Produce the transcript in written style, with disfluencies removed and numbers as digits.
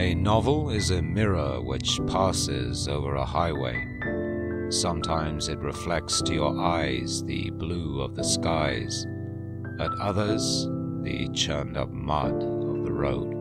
A novel is a mirror which passes over a highway. Sometimes it reflects to your eyes the blue of the skies, at others the churned-up mud of the road.